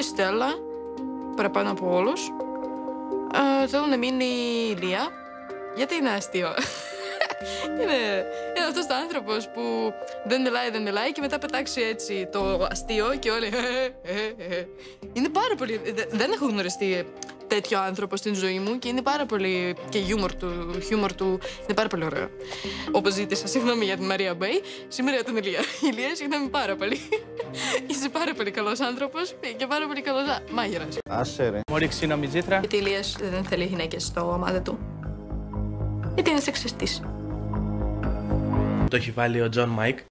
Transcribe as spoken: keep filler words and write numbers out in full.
Στέλλα, παραπάνω από όλους. Ε, θέλω να μείνει η Λία, γιατί είναι αστείο. είναι, είναι αυτός ο άνθρωπος που δεν μιλάει, δεν μιλάει και μετά πετάξει έτσι το αστείο και όλοι... είναι πάρα πολύ... Δεν έχω γνωριστεί τέτοιο άνθρωπο στην ζωή μου και είναι πάρα πολύ... και χιούμορ του, χιούμορ του είναι πάρα πολύ ωραίο. Όπως ζήτησα, συγγνώμη για την Μαρία Μπέι, σήμερα για την Ηλία. Ηλία, συγγνώμη πάρα πολύ. Είσαι πάρα πολύ καλός άνθρωπος και πάρα πολύ καλός μάγειρας. Άσε ρε. Μου ρίξει νομιτζήτρα. Γιατί η Ηλίας δεν θέλει γυναίκες στο ομάδα του. Γιατί είναι σεξιστής. Το έχει βάλει ο Τζον Μάικ.